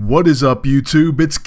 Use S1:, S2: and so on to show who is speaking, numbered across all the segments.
S1: What is up YouTube, it's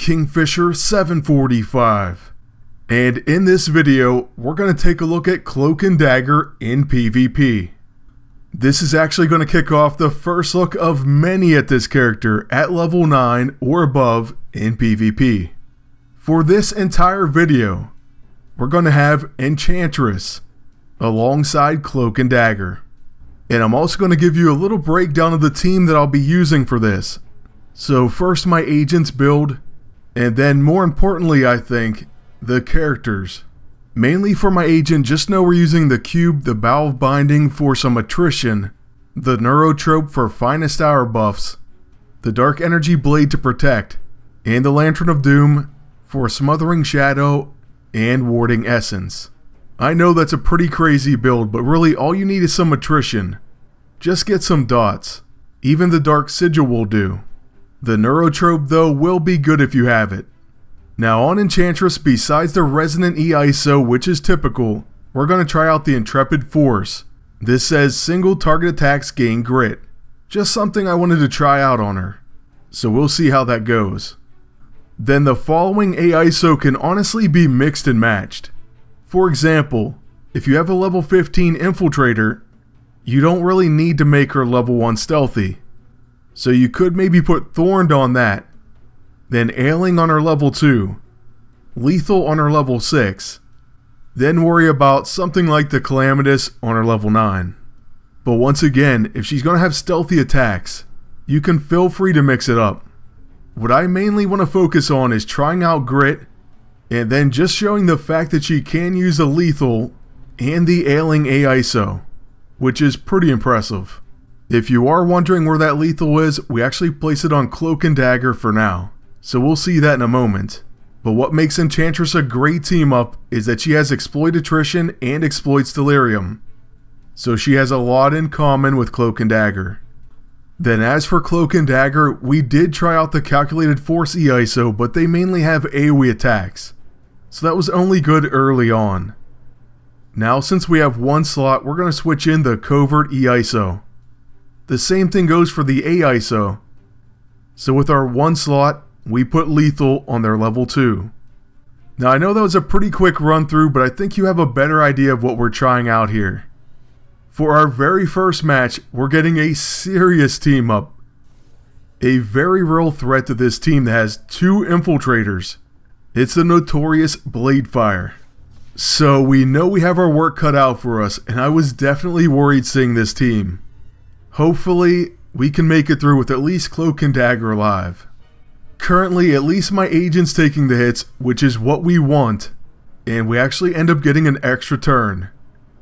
S1: Kingfisher745, and in this video we're going to take a look at Cloak and Dagger in PvP. This is actually going to kick off the first look of many at this character at level 9 or above in PvP. For this entire video, we're going to have Enchantress alongside Cloak and Dagger. And I'm also going to give you a little breakdown of the team that I'll be using for this. So first my agents build, and then more importantly I think, the characters. Mainly for my agent, just know we're using the cube, the bow of binding for some attrition, the neurotrope for finest hour buffs, the dark energy blade to protect, and the lantern of doom for smothering shadow and warding essence. I know that's a pretty crazy build, but really all you need is some attrition. Just get some dots. Even the dark sigil will do. The neurotrope though will be good if you have it. Now on Enchantress, besides the resonant E-ISO, which is typical, we're going to try out the Intrepid Force. This says single target attacks gain grit. Just something I wanted to try out on her. So we'll see how that goes. Then the following E-ISO can honestly be mixed and matched. For example, if you have a level 15 Infiltrator, you don't really need to make her level 1 stealthy. So you could maybe put Thorned on that, then Ailing on her level 2, Lethal on her level 6, then worry about something like the Calamitous on her level 9. But once again, if she's going to have stealthy attacks, you can feel free to mix it up. What I mainly want to focus on is trying out Grit, and then just showing the fact that she can use the Lethal and the Ailing E-ISO, which is pretty impressive. If you are wondering where that Lethal is, we actually place it on Cloak and Dagger for now, so we'll see that in a moment. But what makes Enchantress a great team up is that she has Exploit Attrition and Exploits Delirium, so she has a lot in common with Cloak and Dagger. Then as for Cloak and Dagger, we did try out the Calculated Force E-ISO, but they mainly have AoE attacks, so that was only good early on. Now since we have one slot, we're going to switch in the Covert E-ISO. The same thing goes for the E-ISO. So with our one slot, we put Lethal on their level 2. Now I know that was a pretty quick run through, but I think you have a better idea of what we're trying out here. For our very first match, we're getting a serious team up. A very real threat to this team that has 2 Infiltrators. It's the notorious Bladefire. So we know we have our work cut out for us, and I was definitely worried seeing this team. Hopefully, we can make it through with at least Cloak and Dagger alive. Currently, at least my agent's taking the hits, which is what we want, and we actually end up getting an extra turn.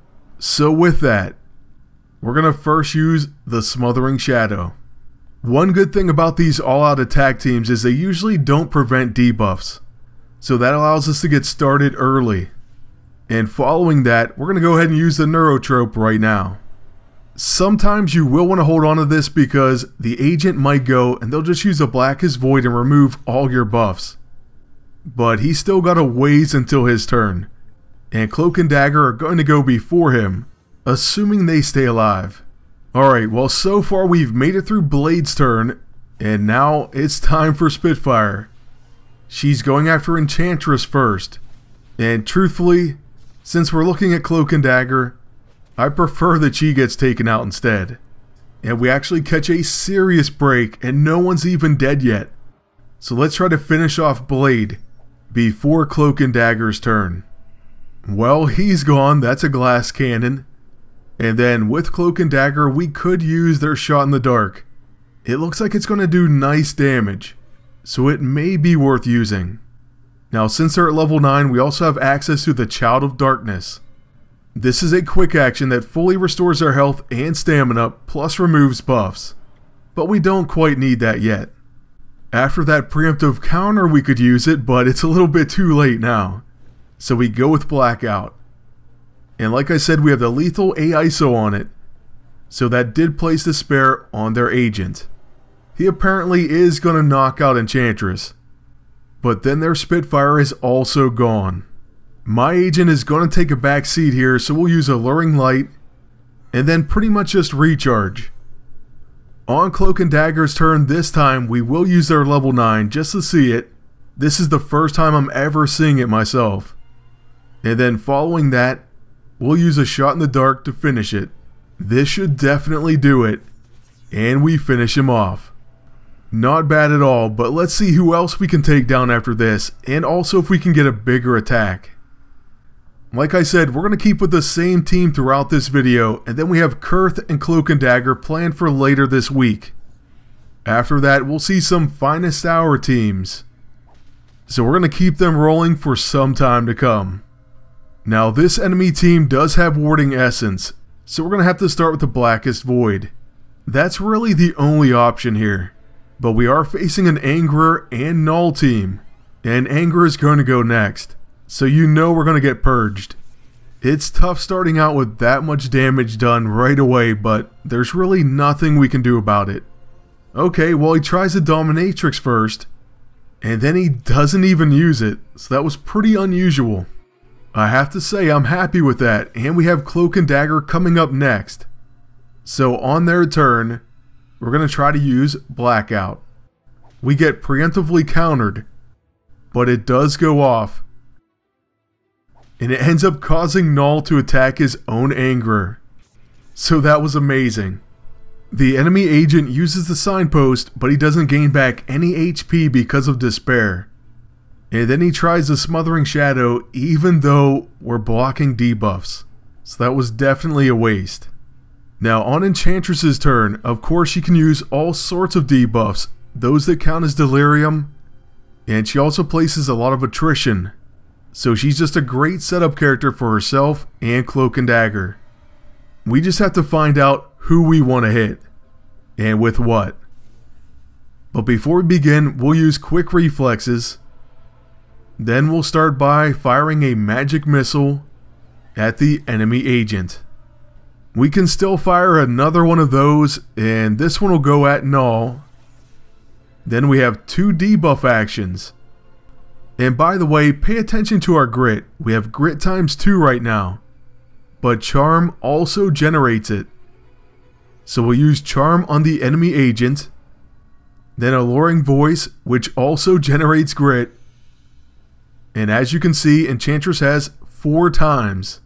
S1: So with that, we're going to first use the Smothering Shadow. One good thing about these all-out attack teams is they usually don't prevent debuffs, so that allows us to get started early. And following that, we're going to go ahead and use the neurotrope right now. Sometimes you will want to hold on to this because the agent might go and they'll just use the Blackest Void and remove all your buffs. But he's still got a ways until his turn, and Cloak and Dagger are going to go before him, assuming they stay alive. Alright, well so far we've made it through Blade's turn, and now it's time for Spitfire. She's going after Enchantress first, and truthfully, since we're looking at Cloak and Dagger, I prefer that she gets taken out instead. And we actually catch a serious break and no one's even dead yet. So let's try to finish off Blade before Cloak and Dagger's turn. Well, he's gone, that's a glass cannon. And then with Cloak and Dagger, we could use their Shot in the Dark. It looks like it's going to do nice damage, so it may be worth using. Now since they're at level 9, we also have access to the Child of Darkness. This is a quick action that fully restores our health and stamina, plus removes buffs. But we don't quite need that yet. After that preemptive counter we could use it, but it's a little bit too late now. So we go with Blackout. And like I said, we have the Lethal E-ISO on it, so that did place the spare on their agent. He apparently is going to knock out Enchantress. But then their Spitfire is also gone. My agent is going to take a back seat here, so we'll use Alluring Light, and then pretty much just recharge. On Cloak and Dagger's turn this time, we will use their level 9 just to see it. This is the first time I'm ever seeing it myself. And then following that, we'll use a shot in the dark to finish it. This should definitely do it. And we finish him off. Not bad at all, but let's see who else we can take down after this, and also if we can get a bigger attack. Like I said, we're going to keep with the same team throughout this video, and then we have Kurth and Cloak and Dagger planned for later this week. After that, we'll see some finest hour teams. So we're going to keep them rolling for some time to come. Now this enemy team does have Warding Essence, so we're going to have to start with the Blackest Void. That's really the only option here. But we are facing an Angerer and Null team, and Angerer is going to go next. So you know we're going to get purged. It's tough starting out with that much damage done right away, but there's really nothing we can do about it. Okay, well he tries the Dominatrix first, and then he doesn't even use it, so that was pretty unusual. I have to say I'm happy with that, and we have Cloak and Dagger coming up next. So on their turn, we're going to try to use Blackout. We get preemptively countered, but it does go off. And it ends up causing Null to attack his own Angerer. So that was amazing. The enemy agent uses the signpost, but he doesn't gain back any HP because of despair. And then he tries the Smothering Shadow even though we're blocking debuffs. So that was definitely a waste. Now on Enchantress's turn, of course she can use all sorts of debuffs, those that count as Delirium, and she also places a lot of attrition. So she's just a great setup character for herself and Cloak and Dagger. We just have to find out who we want to hit, and with what. But before we begin, we'll use quick reflexes. Then we'll start by firing a magic missile at the enemy agent. We can still fire another one of those, and this one will go at Null. Then we have 2 debuff actions. And by the way, pay attention to our grit. We have grit ×2 right now. But charm also generates it. So we'll use charm on the enemy agent. Then alluring voice, which also generates grit. And as you can see, Enchantress has 4 times.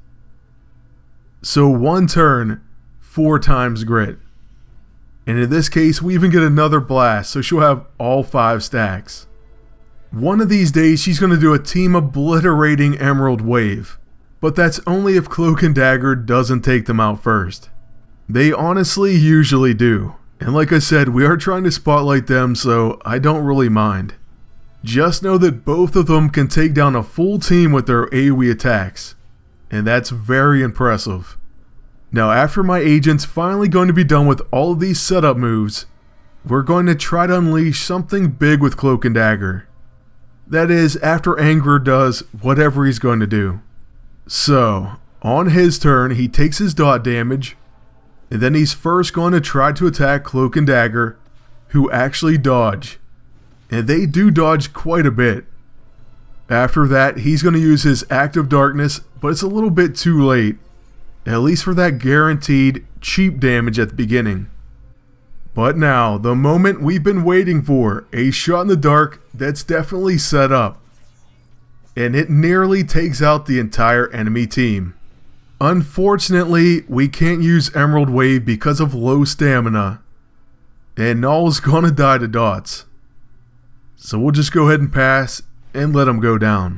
S1: So 1 turn, 4 times grit. And in this case, we even get another blast, so she'll have all 5 stacks. One of these days, she's going to do a team obliterating Emerald Wave. But that's only if Cloak and Dagger doesn't take them out first. They honestly usually do. And like I said, we are trying to spotlight them, so I don't really mind. Just know that both of them can take down a full team with their AoE attacks. And that's very impressive. Now after my agent's finally going to be done with all of these setup moves, we're going to try to unleash something big with Cloak and Dagger. That is, after Angerer does whatever he's going to do. So, on his turn, he takes his dot damage, and then he's first going to try to attack Cloak and Dagger, who actually dodge. And they do dodge quite a bit. After that, he's going to use his Act of Darkness, but it's a little bit too late. At least for that guaranteed cheap damage at the beginning. But now, the moment we've been waiting for, a shot in the dark that's definitely set up. And it nearly takes out the entire enemy team. Unfortunately, we can't use Emerald Wave because of low stamina. And Null's gonna die to dots. So we'll just go ahead and pass and let him go down.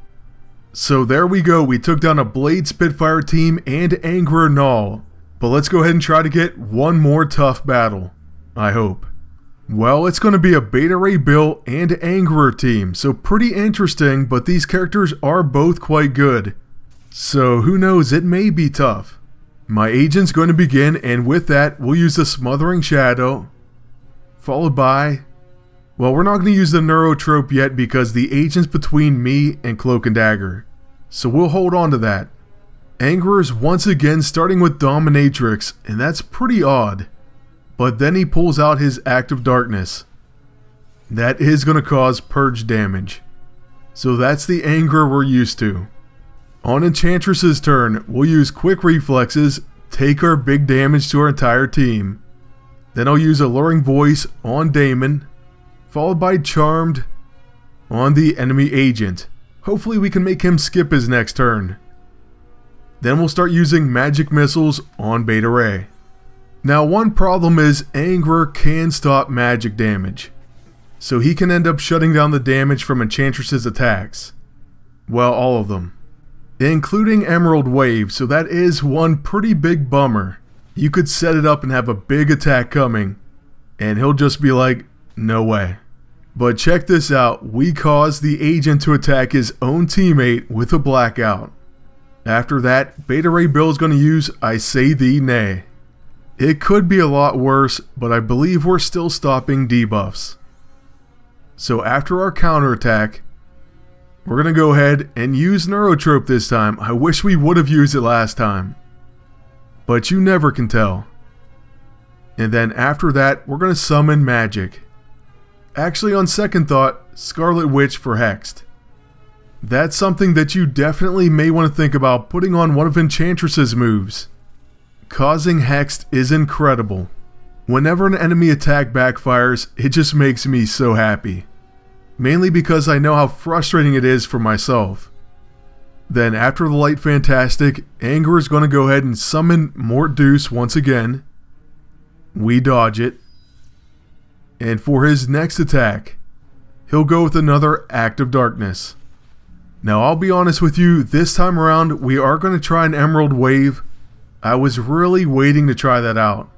S1: So there we go, we took down a Blade Spitfire team and Angerer Null. But let's go ahead and try to get one more tough battle. I hope. Well, it's going to be a Beta Ray Bill and Angerer team, so pretty interesting, but these characters are both quite good. So who knows, it may be tough. My agent's going to begin, and with that, we'll use the Smothering Shadow, followed by... Well, we're not going to use the Neurotrope yet because the agent's between me and Cloak and Dagger, so we'll hold on to that. Angerer's once again starting with Dominatrix, and that's pretty odd. But then he pulls out his Act of Darkness. That is going to cause purge damage. So that's the Angerer we're used to. On Enchantress's turn, we'll use quick reflexes, take our big damage to our entire team. Then I'll use Alluring Voice on Damon, followed by Charmed on the enemy agent. Hopefully we can make him skip his next turn. Then we'll start using Magic Missiles on Beta Ray. Now one problem is Anger can stop magic damage, so he can end up shutting down the damage from Enchantress's attacks. Well, all of them, including Emerald Wave, so that is one pretty big bummer. You could set it up and have a big attack coming, and he'll just be like, no way. But check this out, we caused the agent to attack his own teammate with a blackout. After that, Beta Ray Bill is going to use I Say Thee Nay. It could be a lot worse, but I believe we're still stopping debuffs. So after our counterattack, we're going to go ahead and use Neurotrope this time. I wish we would have used it last time, but you never can tell. And then after that, we're going to summon magic. Actually, on second thought, Scarlet Witch for Hexed. That's something that you definitely may want to think about putting on one of Enchantress's moves. Causing Hexed is incredible. Whenever an enemy attack backfires, it just makes me so happy. Mainly because I know how frustrating it is for myself. Then after the Light Fantastic, Anger is going to go ahead and summon Mort Deuce once again. We dodge it. And for his next attack, he'll go with another Act of Darkness. Now I'll be honest with you, this time around we are going to try an Emerald Wave. I was really waiting to try that out,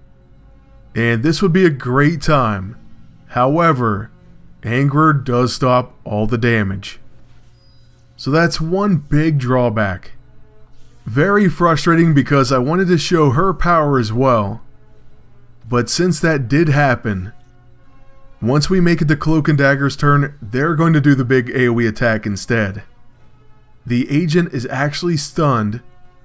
S1: and this would be a great time. However, Anger does stop all the damage. So that's one big drawback. Very frustrating because I wanted to show her power as well. But since that did happen, once we make it to Cloak and Dagger's turn, they're going to do the big AoE attack instead. The agent is actually stunned.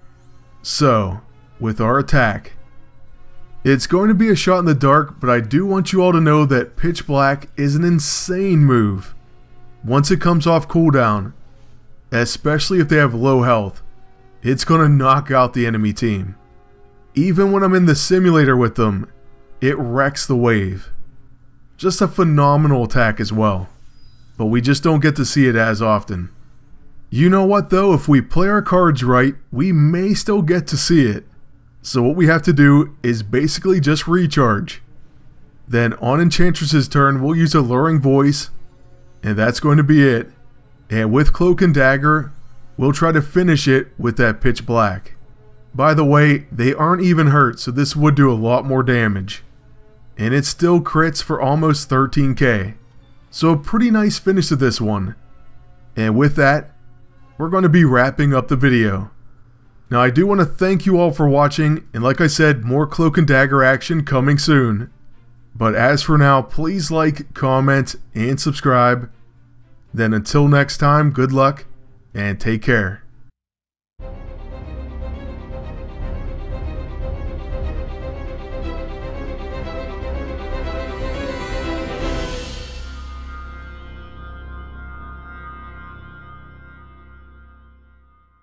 S1: So, with our attack, it's going to be a shot in the dark, but I do want you all to know that Pitch Black is an insane move. Once it comes off cooldown, especially if they have low health, it's going to knock out the enemy team. Even when I'm in the simulator with them, it wrecks the wave. Just a phenomenal attack as well, but we just don't get to see it as often. You know what though, if we play our cards right, we may still get to see it. So what we have to do is basically just recharge. Then on Enchantress's turn, we'll use Alluring Voice, and that's going to be it. And with Cloak and Dagger, we'll try to finish it with that Pitch Black. By the way, they aren't even hurt, so this would do a lot more damage. And it still crits for almost 13k. So a pretty nice finish to this one. And with that, we're going to be wrapping up the video. Now I do want to thank you all for watching, and like I said, more Cloak and Dagger action coming soon. But as for now, please like, comment, and subscribe. Then until next time, good luck, and take care.